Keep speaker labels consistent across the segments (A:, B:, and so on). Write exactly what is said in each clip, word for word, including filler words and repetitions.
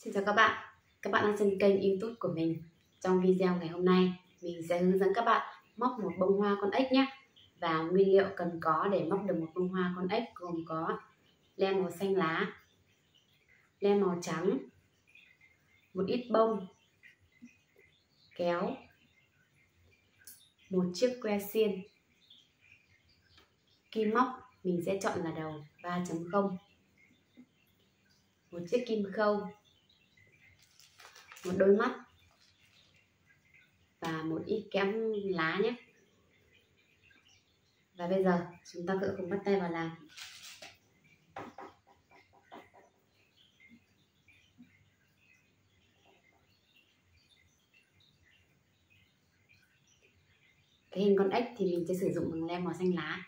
A: Xin chào các bạn, các bạn đang trên kênh YouTube của mình. Trong video ngày hôm nay, mình sẽ hướng dẫn các bạn móc một bông hoa con ếch nhé. Và nguyên liệu cần có để móc được một bông hoa con ếch gồm có len màu xanh lá, len màu trắng, một ít bông, kéo, một chiếc que xiên, kim móc mình sẽ chọn là đầu ba chấm không, một chiếc kim khâu, một đôi mắt và một ít kẽm lá nhé. Và bây giờ chúng ta sẽ cùng bắt tay vào làm. Cái hình con ếch thì mình sẽ sử dụng bằng len màu xanh lá.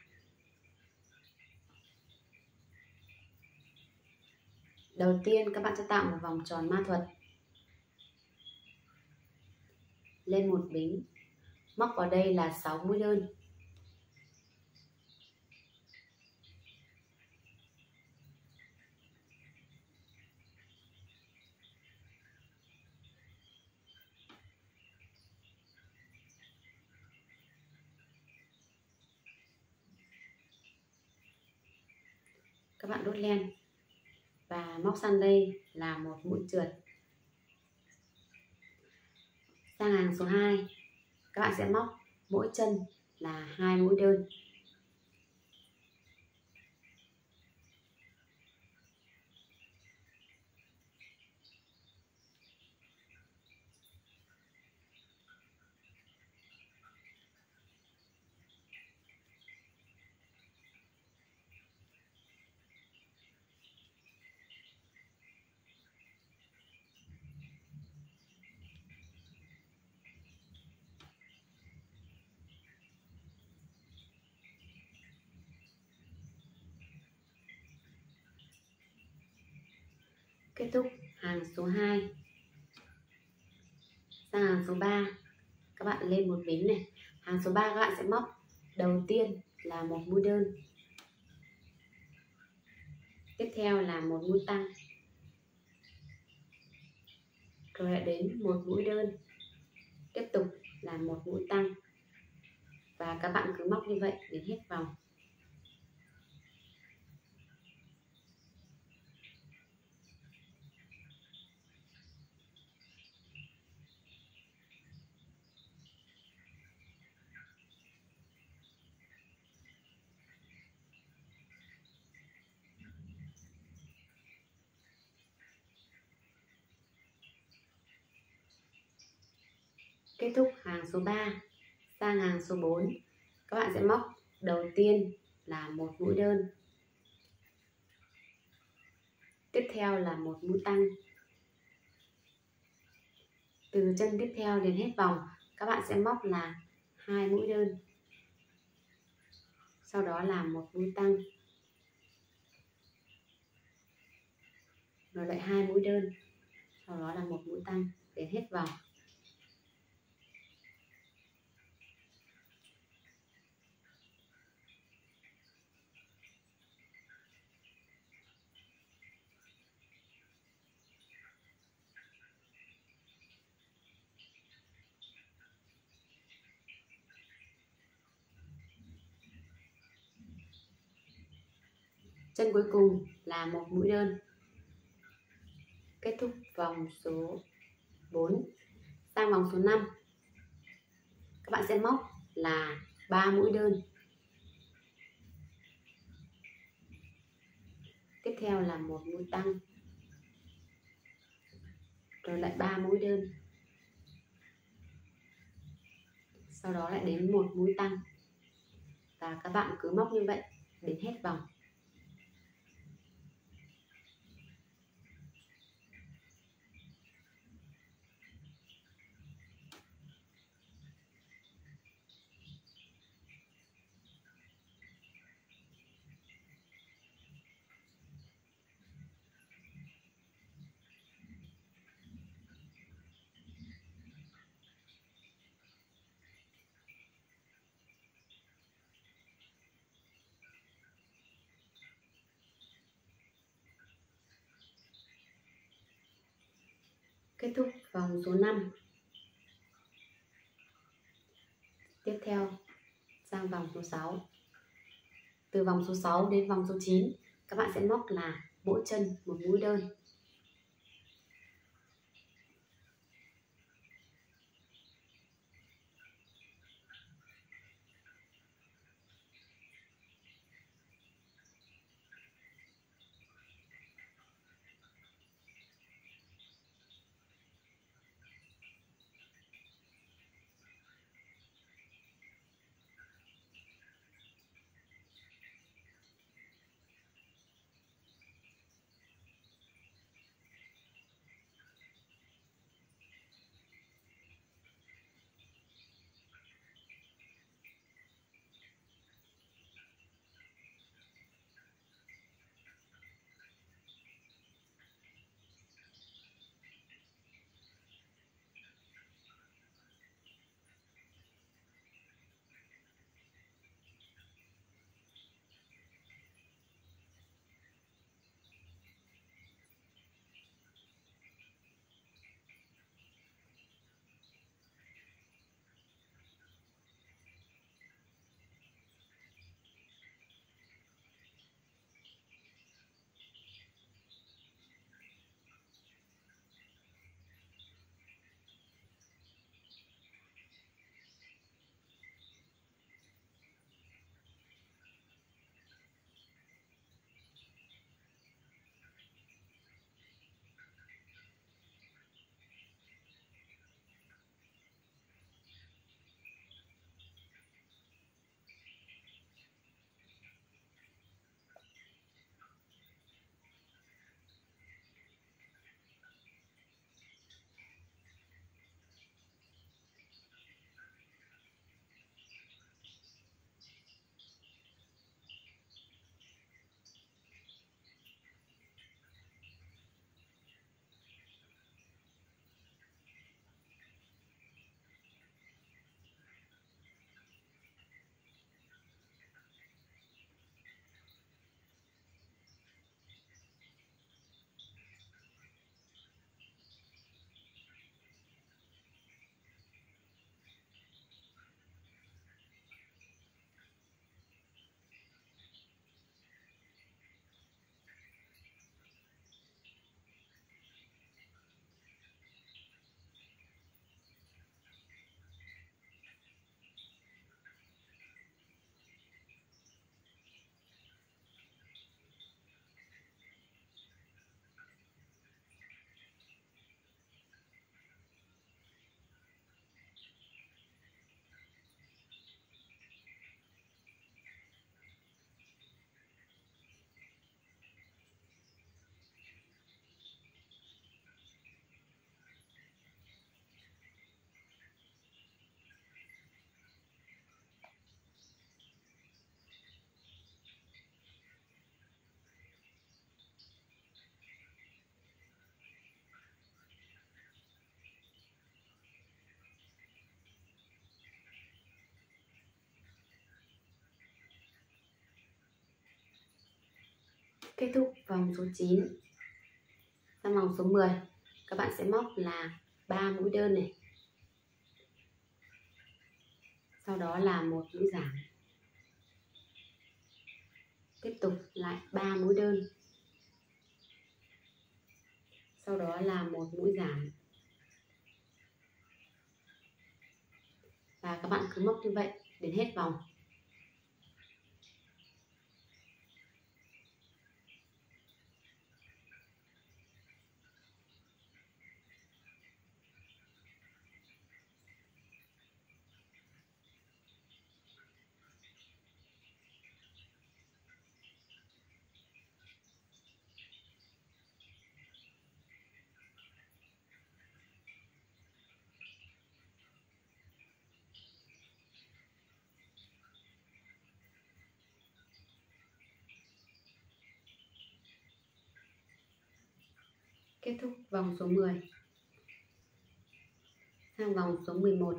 A: Đầu tiên các bạn sẽ tạo một vòng tròn ma thuật lên một bính, móc vào đây là sáu mũi đơn. Các bạn đốt len và móc sang đây là một mũi trượt. Sang hàng số hai, các bạn sẽ móc mỗi chân là hai mũi đơn. Kết thúc hàng số hai. Sang hàng số ba, các bạn lên một bính này. Hàng số ba các bạn sẽ móc đầu tiên là một mũi đơn, tiếp theo là một mũi tăng, rồi lại đến một mũi đơn, tiếp tục là một mũi tăng, và các bạn cứ móc như vậy đến hết vòng. Kết thúc hàng số ba. Sang hàng số bốn, các bạn sẽ móc đầu tiên là một mũi đơn, tiếp theo là một mũi tăng. Từ chân tiếp theo đến hết vòng, các bạn sẽ móc là hai mũi đơn, sau đó là một mũi tăng, rồi lại hai mũi đơn, sau đó là một mũi tăng đến hết vòng. Chân cuối cùng là một mũi đơn. Kết thúc vòng số bốn. Sang vòng số năm, các bạn sẽ móc là ba mũi đơn, tiếp theo là một mũi tăng, rồi lại ba mũi đơn, sau đó lại đến một mũi tăng, và các bạn cứ móc như vậy đến hết vòng. Kết thúc vòng số năm. Tiếp theo sang vòng số sáu. Từ vòng số sáu đến vòng số chín, các bạn sẽ móc là mỗi chân một mũi đơn. Kết thúc vòng số chín. Sang vòng số mười, các bạn sẽ móc là ba mũi đơn này. Sau đó là một mũi giảm. Tiếp tục lại ba mũi đơn. Sau đó là một mũi giảm. Và các bạn cứ móc như vậy đến hết vòng. Kết thúc vòng số mười. Sang vòng số mười một,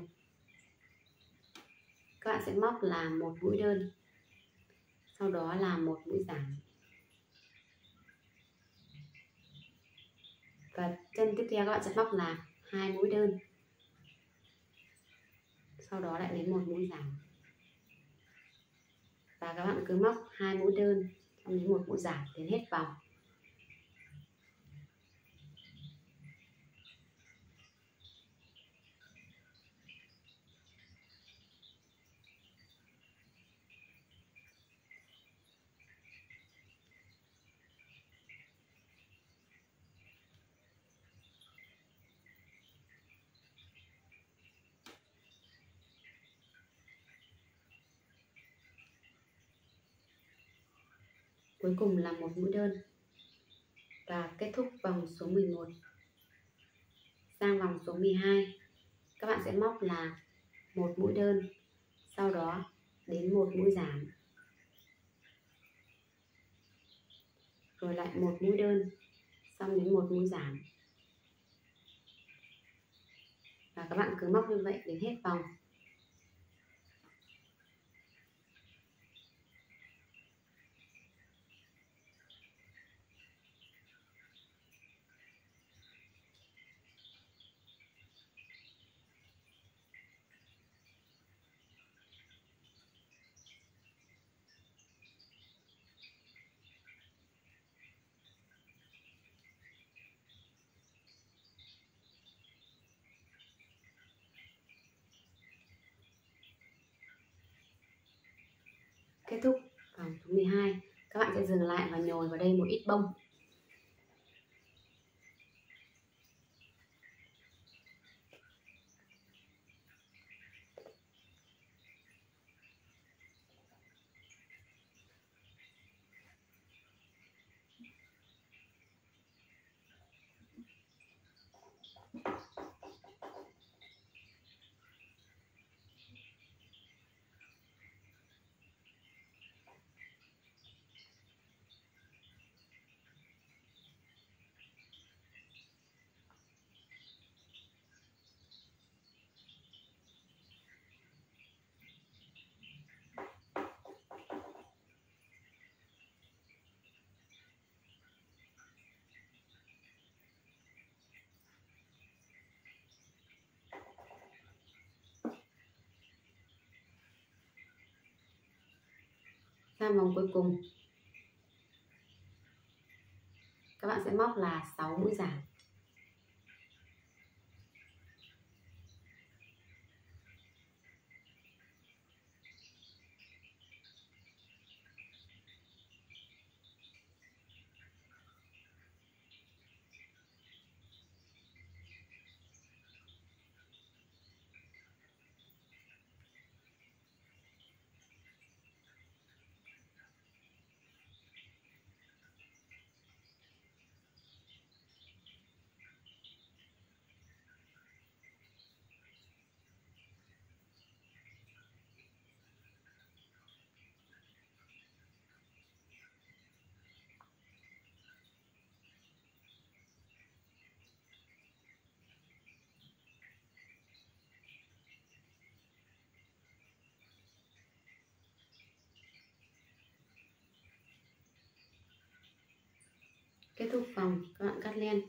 A: các bạn sẽ móc là một mũi đơn. Sau đó là một mũi giảm. Và chân tiếp theo các bạn sẽ móc là hai mũi đơn, sau đó lại đến một mũi giảm, và các bạn cứ móc hai mũi đơn xong đến một mũi giảm đến hết vòng. Cuối cùng là một mũi đơn và kết thúc vòng số mười một. Sang vòng số mười hai, các bạn sẽ móc là một mũi đơn, sau đó đến một mũi giảm, rồi lại một mũi đơn, xong đến một mũi giảm, và các bạn cứ móc như vậy đến hết vòng. Kết thúc vòng số mười hai, các bạn sẽ dừng lại và nhồi vào đây một ít bông. Sang vòng cuối cùng, các bạn sẽ móc là sáu mũi giảm. Kết thúc vòng, các bạn cắt len.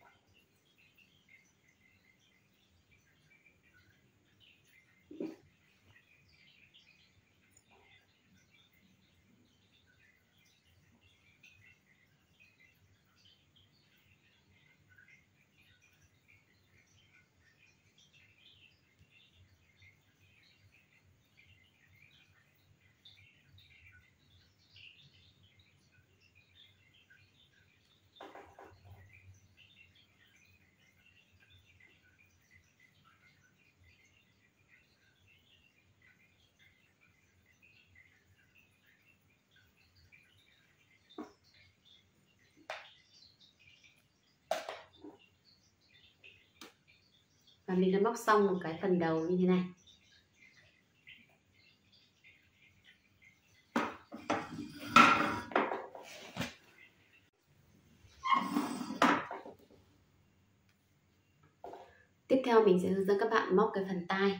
A: Và mình đã móc xong một cái phần đầu như thế này. Tiếp theo mình sẽ hướng dẫn các bạn móc cái phần tai.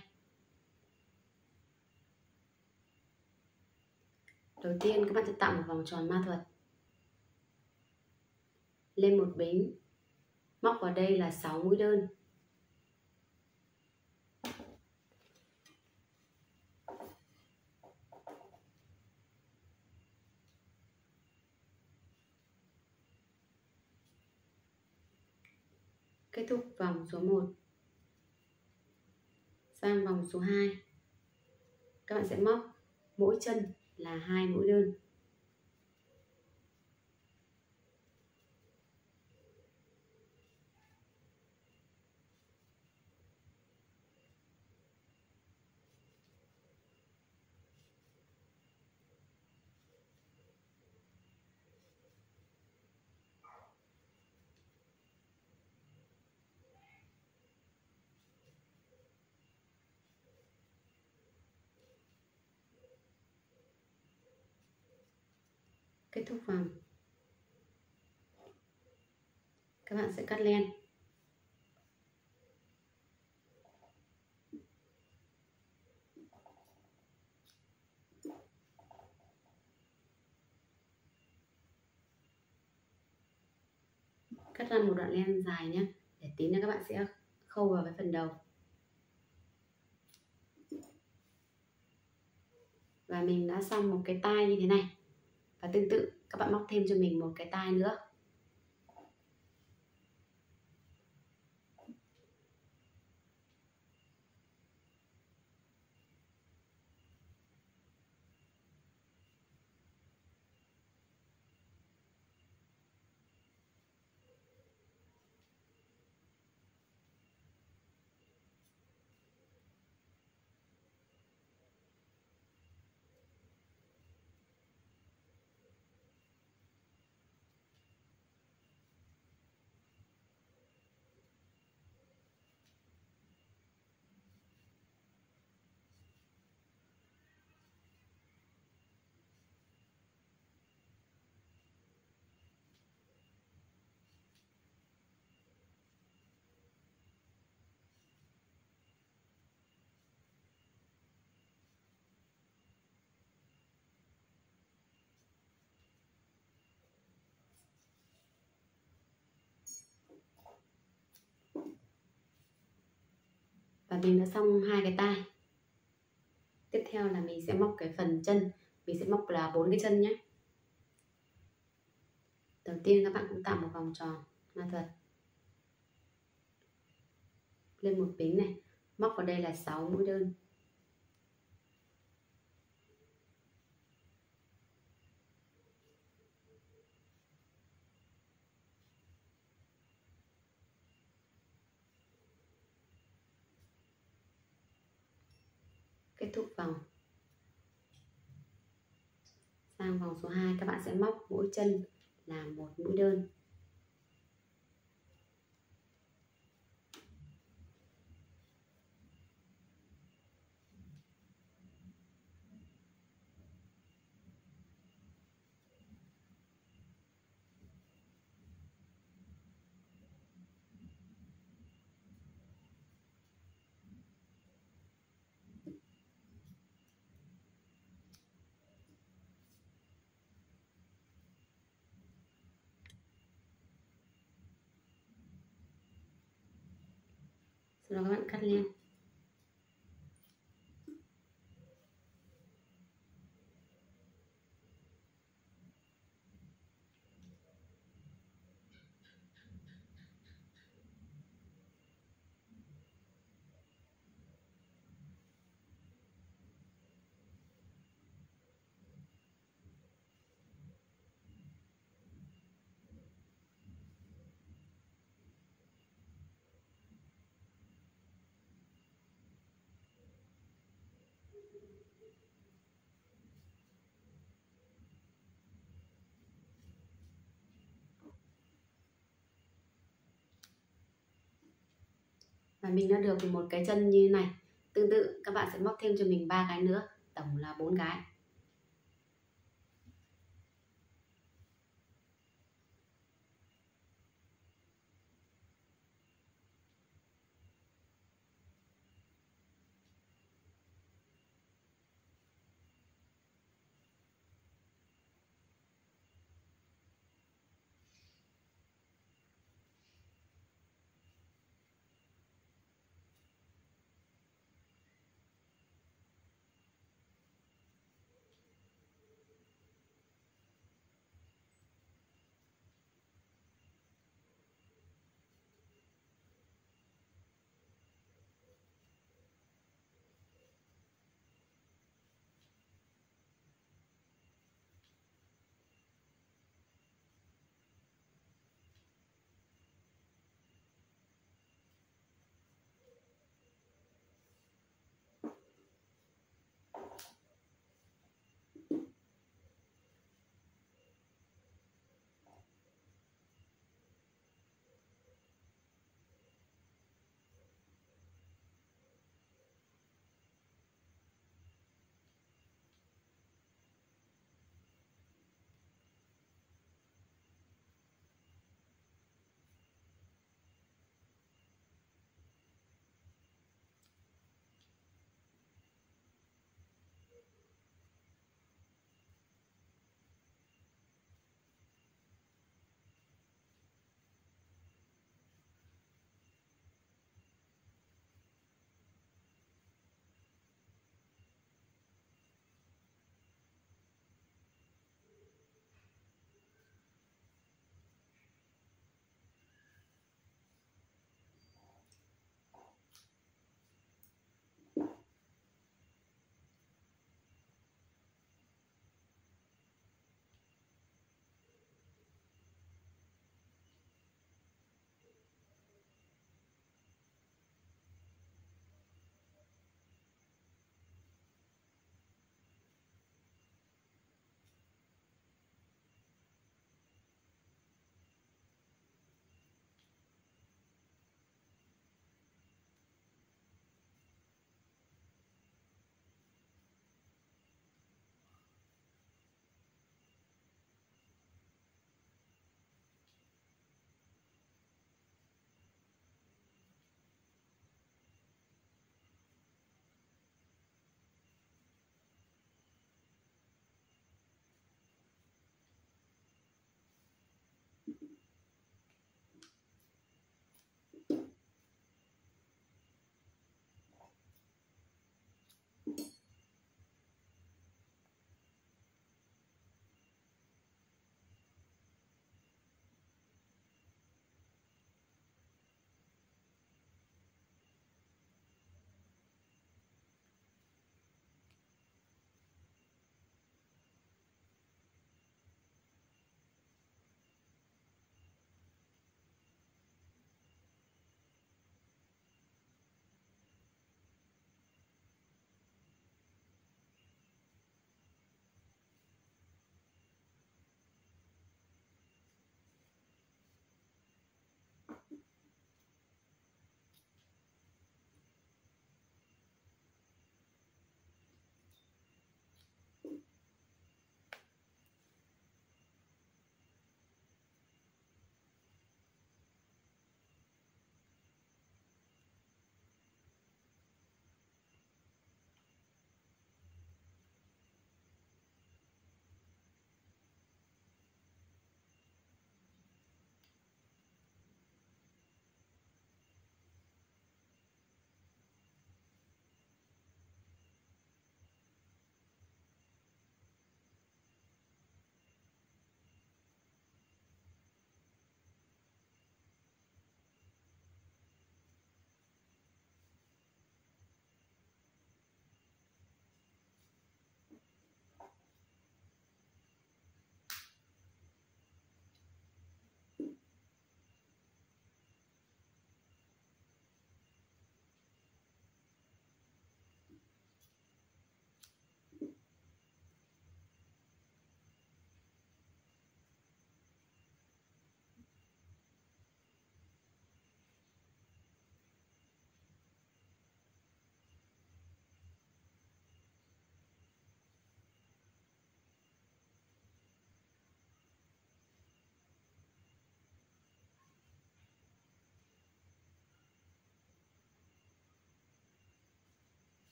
A: Đầu tiên các bạn sẽ tạo một vòng tròn ma thuật lên một bính móc vào đây là sáu mũi đơn. Kết thúc vòng số một. Sang vòng số hai, các bạn sẽ móc mỗi chân là hai mũi đơn. Kết thúc vòng, các bạn sẽ cắt len. Cắt ra một đoạn len dài nhé, để tí nữa các bạn sẽ khâu vào cái phần đầu. Và mình đã xong một cái tai như thế này. Và tương tự các bạn móc thêm cho mình một cái tai nữa. Và mình đã xong hai cái tai. Tiếp theo là mình sẽ móc cái phần chân. Mình sẽ móc là bốn cái chân nhé. Đầu tiên các bạn cũng tạo một vòng tròn ma thuật lên một bính này, móc vào đây là sáu mũi đơn. Kết thúc vòng. Sang vòng số hai, các bạn sẽ móc mỗi chân là một mũi đơn. Sau đó các bạn cắt len. Và mình đã được một cái chân như này. Tương tự các bạn sẽ móc thêm cho mình ba cái nữa, tổng là bốn cái.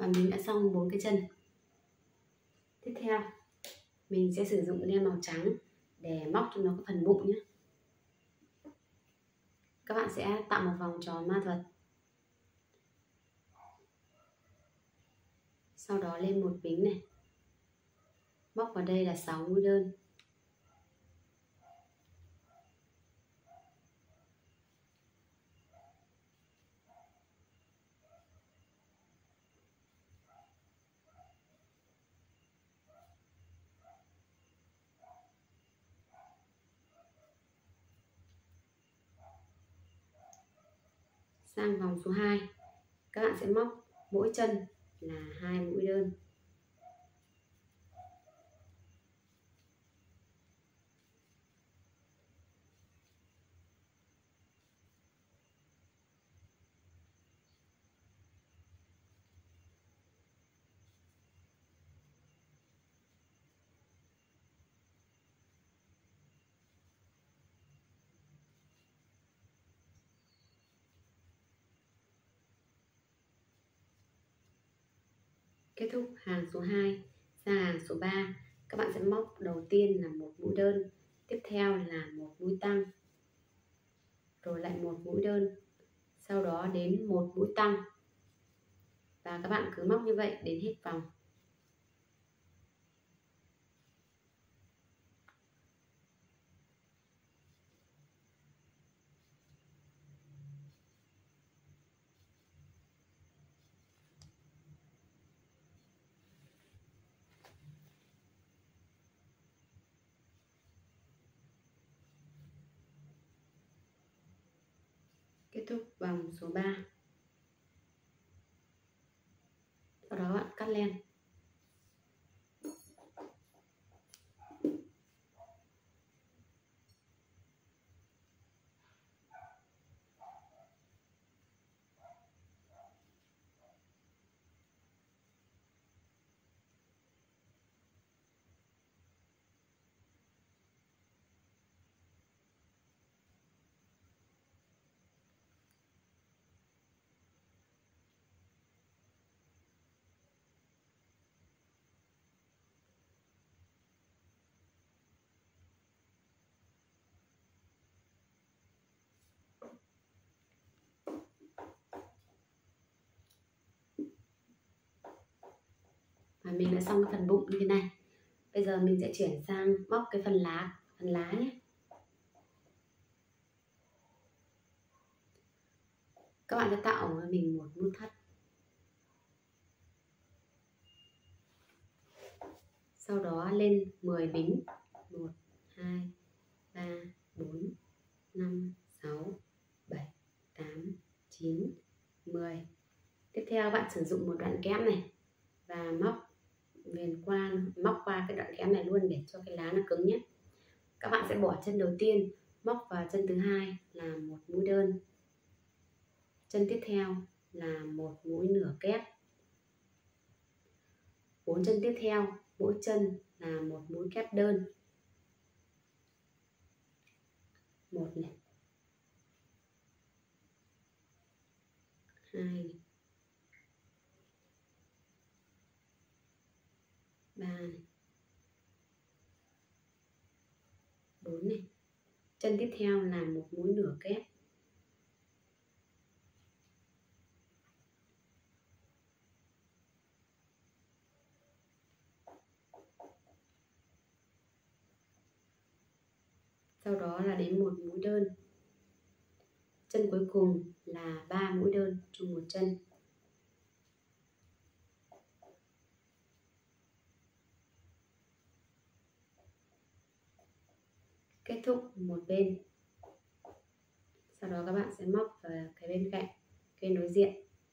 A: Và mình đã xong bốn cái chân. Tiếp theo mình sẽ sử dụng len màu trắng để móc cho nó có phần bụng nhé. Các bạn sẽ tạo một vòng tròn ma thuật, sau đó lên một bính này, móc vào đây là sáu mũi đơn. Sang vòng số hai, các bạn sẽ móc mỗi chân là hai mũi đơn. Kết thúc hàng số hai, sang hàng số ba, các bạn sẽ móc đầu tiên là một mũi đơn, tiếp theo là một mũi tăng, rồi lại một mũi đơn, sau đó đến một mũi tăng, và các bạn cứ móc như vậy đến hết vòng. Kết thúc vòng số ba. Sau đó bạn cắt len. Và mình đã xong cái phần bụng như thế này. Bây giờ mình sẽ chuyển sang móc cái phần lá, phần lá nhé. Các bạn sẽ tạo cho mình một nút thắt. Sau đó lên mười bính. một, hai, ba, bốn, năm, sáu, bảy, tám, chín, mười. Tiếp theo bạn sử dụng một đoạn kẽm này và móc viền qua, móc qua cái đoạn kẽm này luôn để cho cái lá nó cứng nhé. Các bạn sẽ bỏ chân đầu tiên, móc vào chân thứ hai là một mũi đơn. Chân tiếp theo là một mũi nửa kép. Bốn chân tiếp theo, mỗi chân là một mũi kép đơn. Một này, hai này, ba này, bốn này. Chân tiếp theo là một mũi nửa kép. Sau đó là đến một mũi đơn. Chân cuối cùng là ba mũi đơn chung một chân. Kết thúc một bên. Sau đó các bạn sẽ móc vào cái bên cạnh, cái đối diện.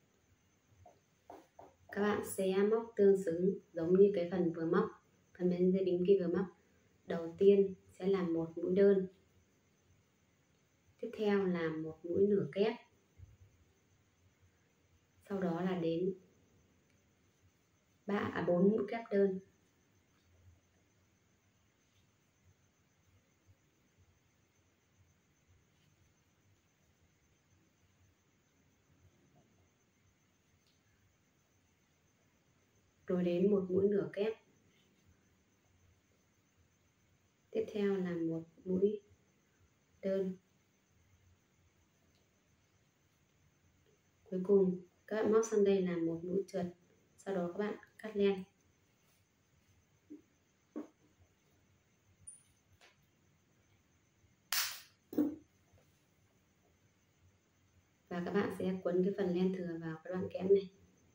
A: Các bạn sẽ móc tương xứng giống như cái phần vừa móc, phần bên dưới bính kia vừa móc. Đầu tiên sẽ là một mũi đơn. Tiếp theo là một mũi nửa kép. Sau đó là đến ba à bốn mũi kép đơn. rồi đến một mũi nửa kép. Tiếp theo là một mũi đơn. Cuối cùng các bạn móc sang đây là một mũi trượt, sau đó các bạn cắt len. Và các bạn sẽ quấn cái phần len thừa vào cái đoạn kẽm này.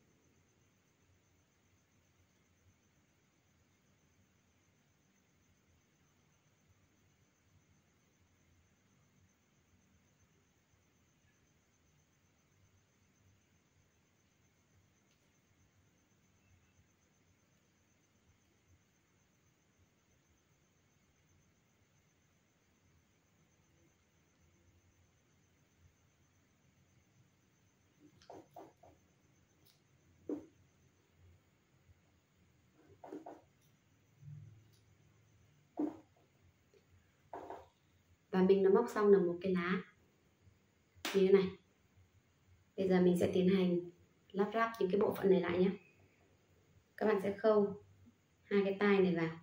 A: Và mình đã móc xong được một cái lá như thế này. Bây giờ mình sẽ tiến hành lắp ráp những cái bộ phận này lại nhé. Các bạn sẽ khâu hai cái tai này vào.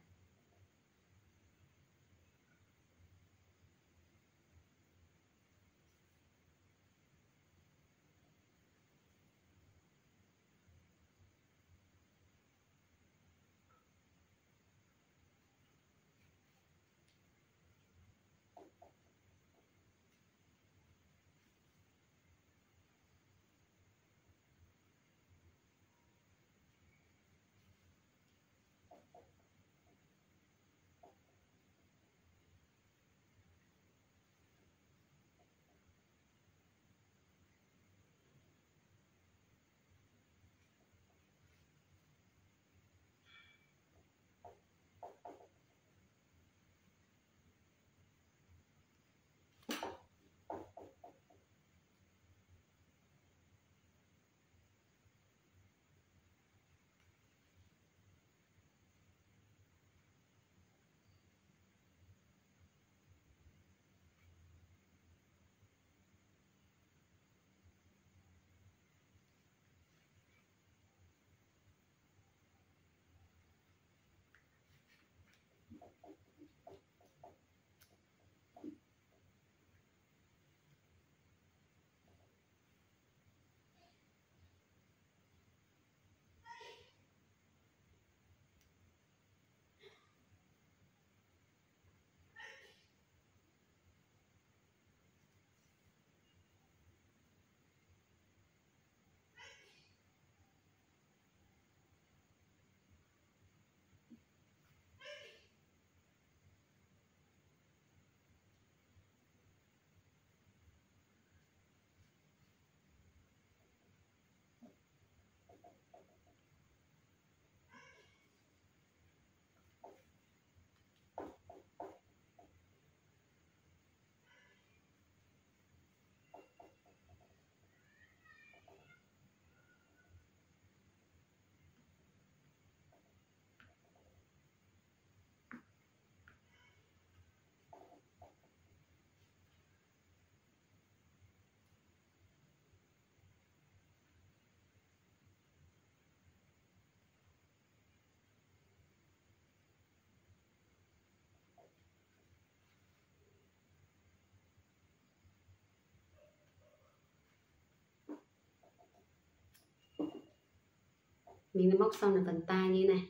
A: Mình đã móc xong được phần tai như này.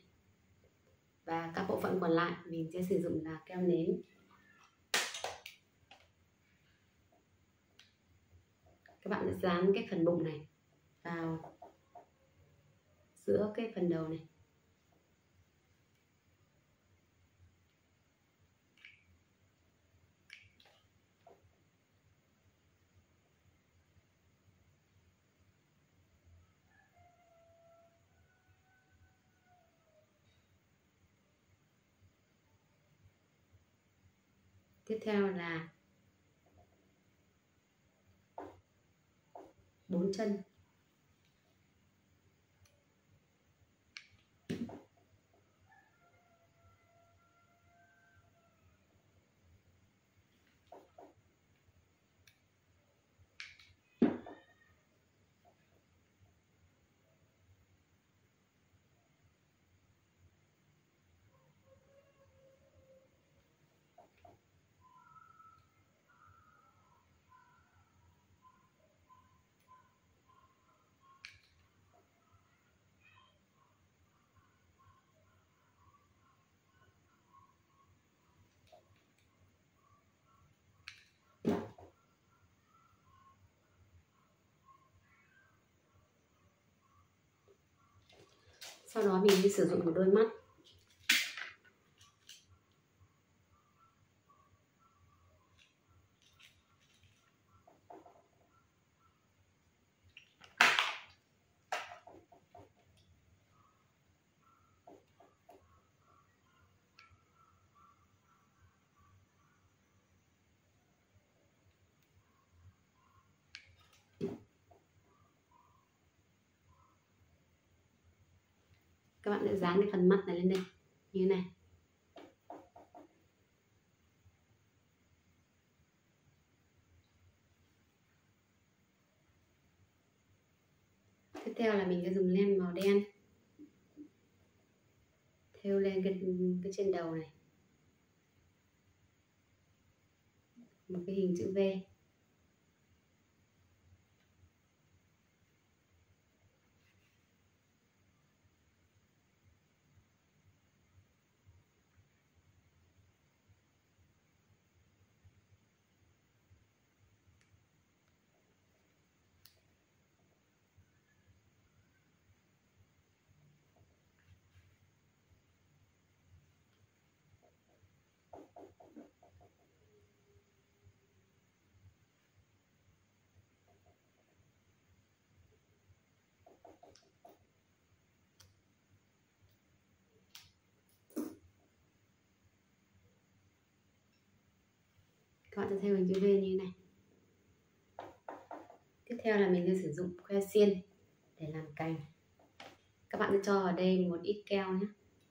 A: Và các bộ phận còn lại mình sẽ sử dụng là keo nến. Các bạn sẽ dán cái phần bụng này vào giữa cái phần đầu này. Tiếp theo là bốn chân. Sau đó mình đi sử dụng một đôi mắt. Các bạn sẽ dán cái phần mắt này lên đây như thế này. Tiếp theo là mình sẽ dùng len màu đen thêu lên cái, cái trên đầu này một cái hình chữ V. Các bạn sẽ thêu hình chữ V như thế này. Tiếp theo là mình sẽ sử dụng que xiên để làm cành. Các bạn sẽ cho vào đây một ít keo nhé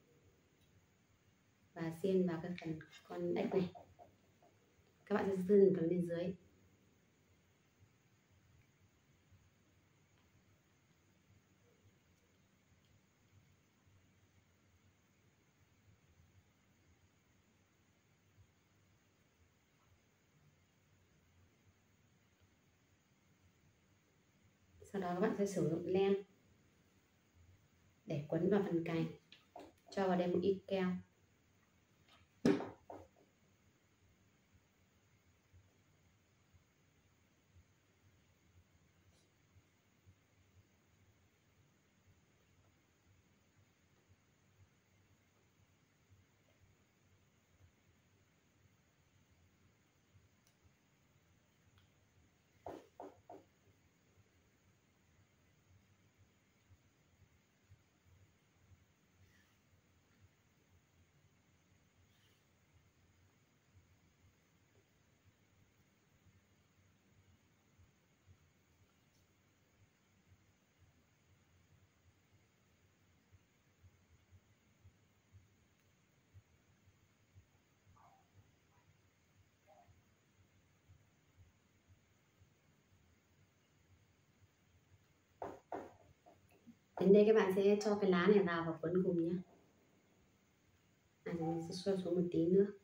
A: và xiên vào cái phần con ếch này. Các bạn sẽ dừng phần bên dưới. Sau đó các bạn sẽ sử dụng len để quấn vào phần cành, cho vào đây một ít keo. Đến đây các bạn sẽ cho cái lá này vào và quấn cùng nhé. À, mình sẽ cho xuống một tí nữa.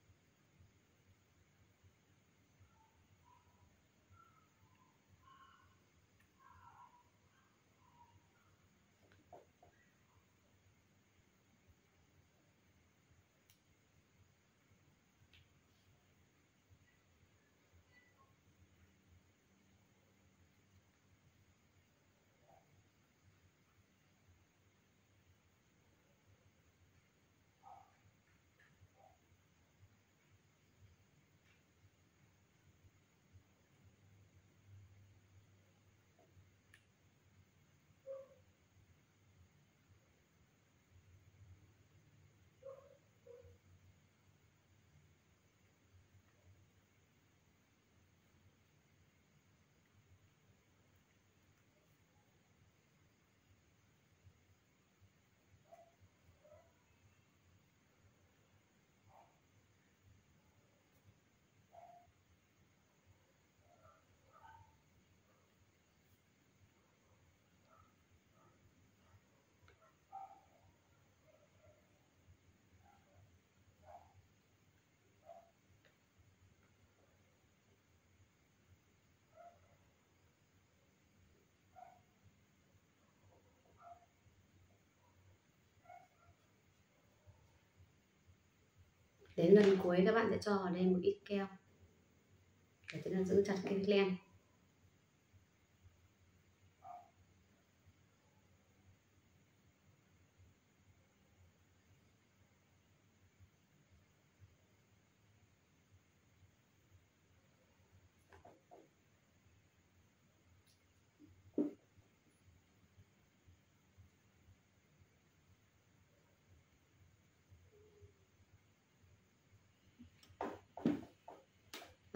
A: Đến gần cuối các bạn sẽ cho vào đây một ít keo để cho nó giữ chặt cái len.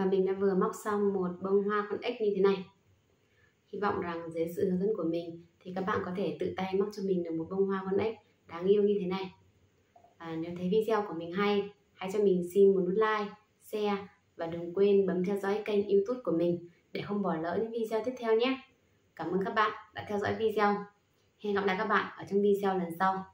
A: Và mình đã vừa móc xong một bông hoa con ếch như thế này. Hy vọng rằng dưới sự hướng dẫn của mình thì các bạn có thể tự tay móc cho mình được một bông hoa con ếch đáng yêu như thế này. À, nếu thấy video của mình hay, hãy cho mình xin một nút like, share và đừng quên bấm theo dõi kênh YouTube của mình để không bỏ lỡ những video tiếp theo nhé. Cảm ơn các bạn đã theo dõi video. Hẹn gặp lại các bạn ở trong video lần sau.